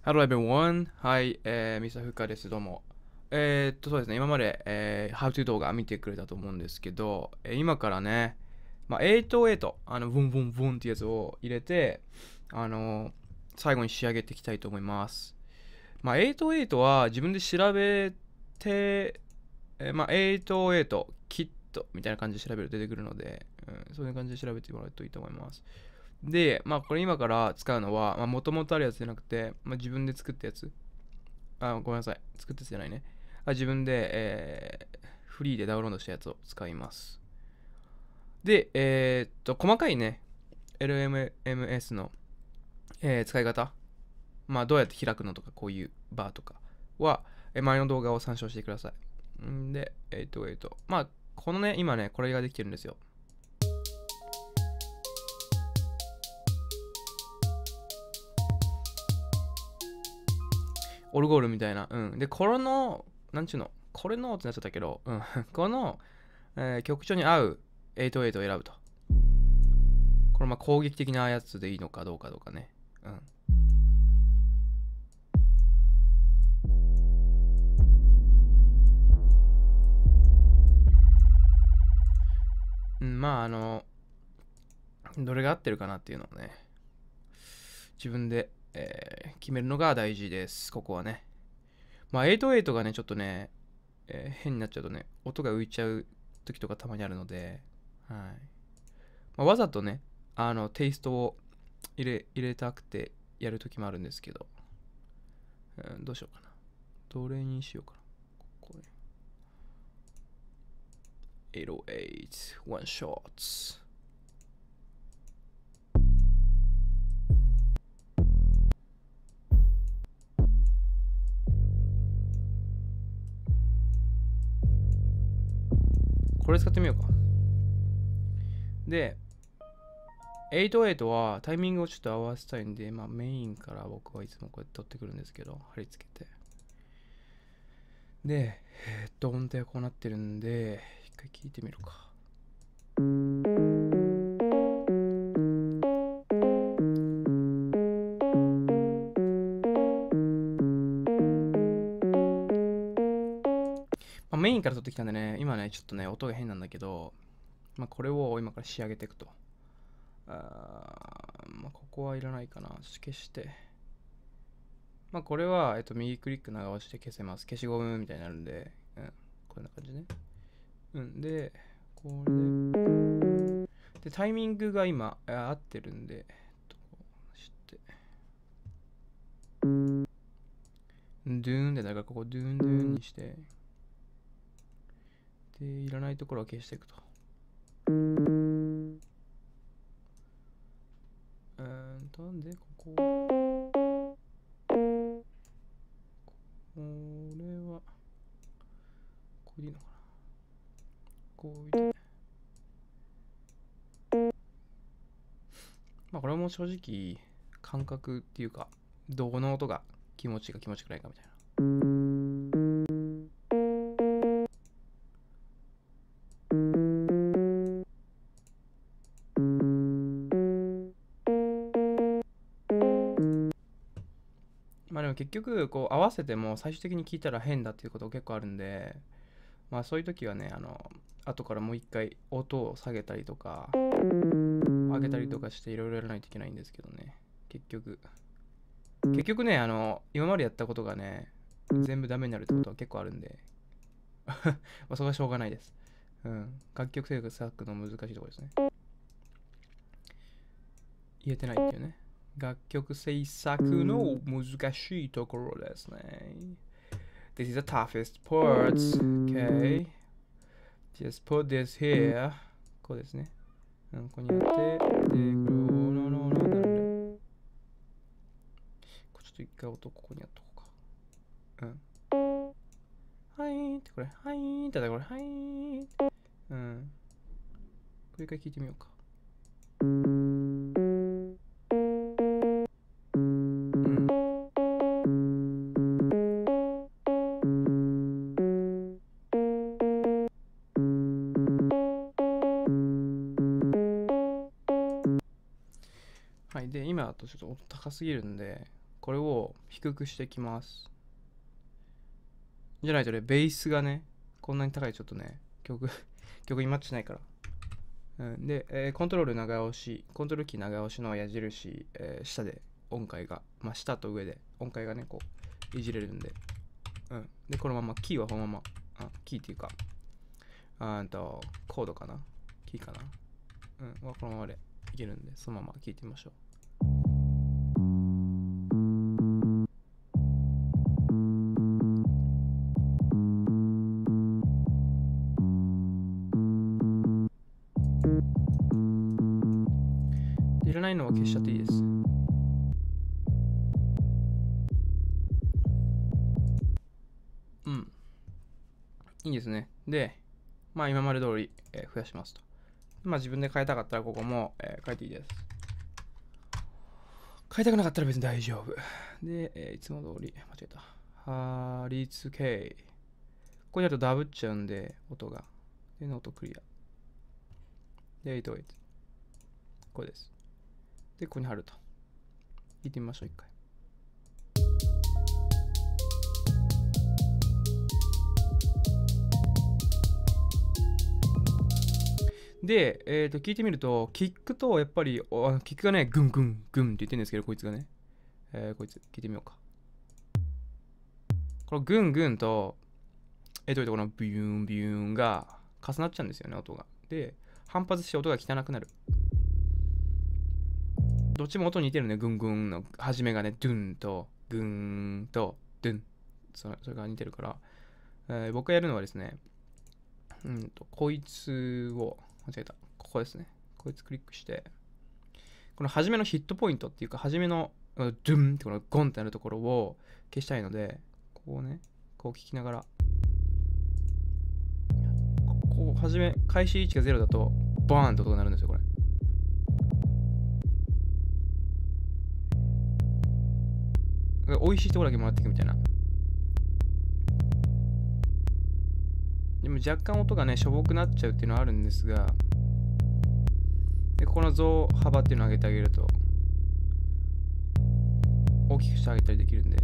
Hello everyone. はい、ミスターフッカーです。どうも。そうですね、今まで、How to 動画見てくれたと思うんですけど、今からね、808、ブンブンブンってやつを入れて、あの最後に仕上げていきたいと思います。808は自分で調べて、808キットみたいな感じで調べると出てくるので、そういう感じで調べてもらうといいと思います。で、これ今から使うのは、もともとあるやつじゃなくて、自分で作ったやつ。ごめんなさい。作ったやつじゃないね。自分で、フリーでダウンロードしたやつを使います。で、細かいね、LMMS の、使い方。どうやって開くのとか、こういうバーとかは、前の動画を参照してください。んで、このね、今ね、これができてるんですよ。オルゴールみたいな。で、これの、なんちゅうの、これのってなっちゃったけど、この、曲調に合う808を選ぶと。これ攻撃的なやつでいいのかどうかね。どれが合ってるかなっていうのをね、自分で、決めるのが大事です。ここはね。808がね、ちょっとね、変になっちゃうとね、音が浮いちゃう時とかたまにあるので、はい。わざとね、テイストを入れたくてやる時もあるんですけど、どうしようかな。どれにしようかな。これ。808 One Shots。これ使ってみようか。で、808はタイミングをちょっと合わせたいんで、メインから僕はいつもこうやって取ってくるんですけど、貼り付けて。で、音程はこうなってるんで、一回聞いてみるか。メインから取ってきたんでね、今ね、ちょっとね、音が変なんだけど、これを今から仕上げていくと。ここはいらないかな。消して。これは、右クリック長押して消せます。消しゴムみたいになるんで、こんな感じね。で、これで、タイミングが今、合ってるんで、して、ドゥーンで、だからここドゥーンドゥーンにして、で、いらないところを消していくと。で、これは、これでいいのかな。こう置いて。これも正直、感覚っていうか、どこの音が気持ちいいか気持ちくないかみたいな。でも結局、こう合わせても最終的に聞いたら変だっていうこと結構あるんで、そういう時はね、後からもう一回音を下げたりとか、上げたりとかしていろいろやらないといけないんですけどね。結局ね、今までやったことがね、全部ダメになるってことは結構あるんで、それはしょうがないです。楽曲制作の難しいところですね。言えてないっていうね。楽曲制作の難しいところですね。This is the toughest part. Okay. Just put this here. こうですね。ここにやって、で、なんで。ちょっと一回音ここにやっとこうか。はいーって、これ、はいーってだ、これ、はいーって。これ一回聞いてみようか。はい、で、今だとちょっと音高すぎるんで、 これを低くしていきます。じゃないとね、ベースがね、こんなに高いちょっとね、曲にマッチしないから。で、コントロール長押し、コントロールキー長押しの矢印、下で音階が、まあ、下と上で音階がね、こう、いじれるんで。で、このまま、キーはこのまま、キーっていうか、コードかなキーかなこのままでいけるんで、そのまま聴いてみましょう。いらないのは消しちゃっていいです。いいですね。で、まあ今まで通り、増やしますと。まあ自分で変えたかったらここも、変えていいです。変えたくなかったら別に大丈夫。で、いつも通り、間違えた。貼り付け。ここにあるとダブっちゃうんで、音が。で、ノートクリア。で、808。これです。で、ここに貼ると。聞いてみましょう、一回。で、聞いてみると、キックとやっぱり、キックがね、グングングンって言ってるんですけど、こいつがね。こいつ、聞いてみようか。このグングンと、このビューンビューンが重なっちゃうんですよね、音が。で、反発して音が汚くなる。どっちも音似てるね、グングンの始めがね、ドゥンと、グンと、ドゥン。それが似てるから、僕がやるのはですね、こいつを、間違えた。ここですね。こいつクリックして、この初めのヒットポイントっていうか、初めのドゥンってこのゴンってなるところを消したいので、こうね、こう聞きながら、こう初め、開始位置が0だと、バーンって音が鳴るんですよ、これ。美味しいところだけもらっていくみたいな。でも若干音がね、しょぼくなっちゃうっていうのはあるんですが、で、ここの増幅っていうのを上げてあげると、大きくしてあげたりできるんで。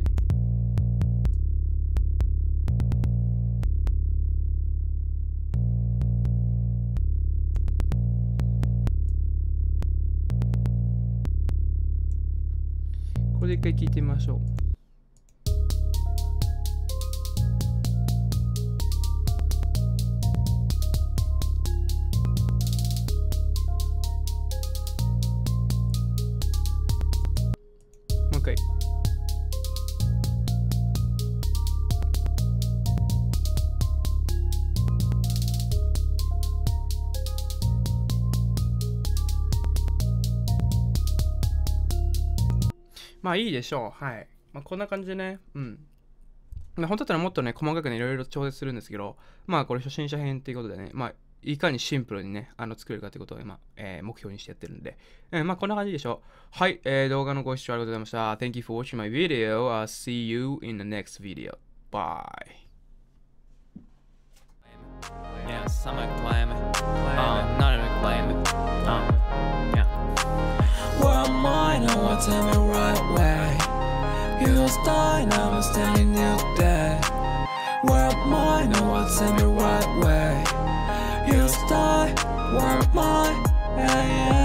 これで一回聞いてみましょう。もう一回。まあいいでしょう。はい。まあこんな感じでね。本当だったらもっとね、細かくね、いろいろ調節するんですけど、まあこれ初心者編っていうことでね、まあいかにシンプルにね、作れるかということを今、目標にしてやってるんで、まあこんな感じでしょう。はい、動画のご視聴ありがとうございました。Thank you for watching my video. I'll see you in the next video. Bye. Yes, I'm a climber. Not even climber. Yeah. Where am I now? What's in the right way? You start now, I'm standing new there. Where am I now? What's in the right way? You start, where am I? Yeah, yeah.